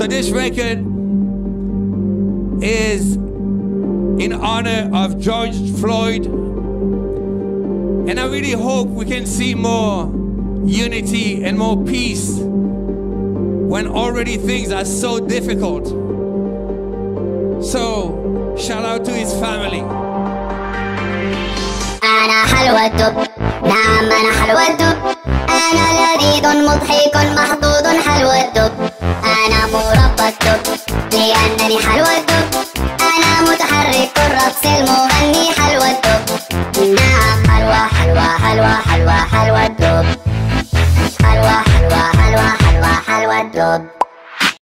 So this record is in honor of George Floyd, and I really hope we can see more unity and more peace when already things are so difficult. So shout out to his family. أنا حلوى الدب، نعم أنا حلوى الدب، أنا لذيذ مضحك محظوظ حلوى الدب، أنا مربى الدب لأنني حلوى الدب.